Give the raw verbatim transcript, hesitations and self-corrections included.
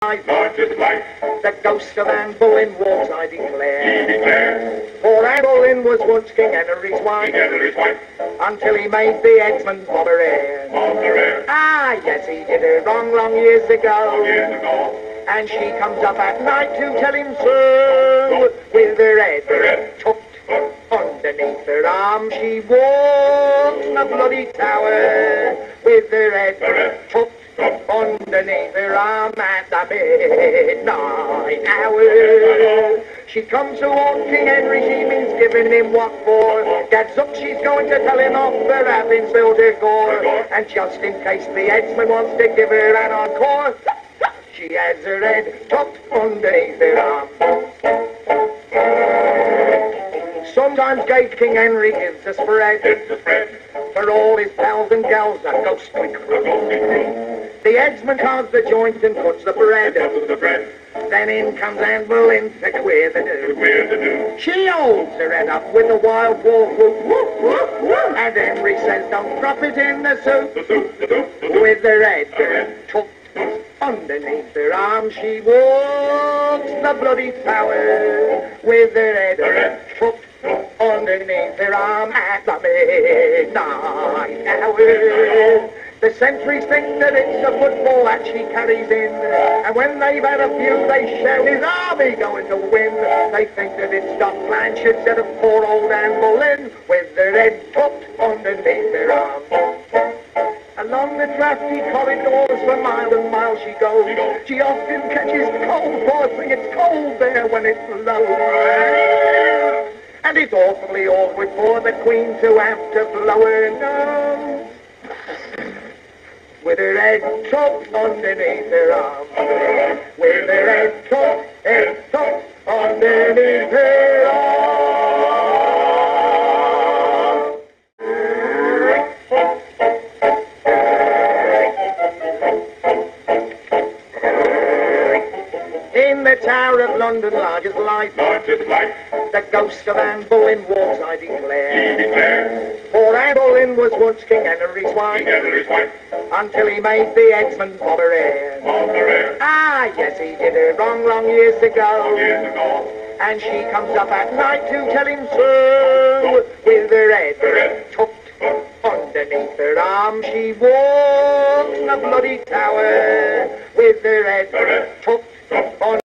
largest light. The ghost of Anne Boleyn walks, I He declare. declares, For Anne Boleyn was once King Henry's wife, together his wife, until he made the Edmund Bobber heir. on the rare, Ah, yes, he did it wrong long years ago. years ago, And she comes up at night to tell him so. With her head tucked underneath her arm, she walks the bloody tower. With her head tucked underneath her arm at the midnight hour. She comes to warn King Henry, she means giving him what for. Gets up, she's going to tell him off for having spilled her gore. And just in case the headsman wants to give her an encore, she has her head tucked underneath her arm. Sometimes Gage King Henry gives a spread it's a spread, for all his pals and gals, a ghostly crew. The headsman carves the joint and cuts the bread. comes the bread, Then in comes Anne Boleyn to queer the do. we're the new, She holds her head up with a wild wolf whoop, whoop, whoop, whoop. And Henry says, don't drop it in the soup. the soup, the soup, the soup, With her head tucked underneath her arm, she walks the bloody tower. With her head tucked underneath her arm at the midnight hour. The sentries think that it's a football that she carries in, and when they've had a few, they shout, his army going to win. They think that it's Doc Blanchard instead of poor old Anne Boleyn, with her head tucked underneath her arm. Along the drafty corridors for miles and miles she goes. She often catches cold, poor thing, it's cold there when it's low. And it's awfully awkward for the Queen to have to blow her nose. With her head tucked underneath her arm. With her head tucked, head tucked underneath her arm. In the Tower of London, largest light, largest light, the ghost of Anne Boleyn walks, I he declare. declares, For Anne Boleyn was once King Henry's wife, together his wife, until he made the Edmund Bobber heir. on the rare, Ah, yes, he did it wrong long years ago. years ago, And she comes up at night to tell him so. With her head tucked underneath her arm, she walks the bloody tower. With her head tucked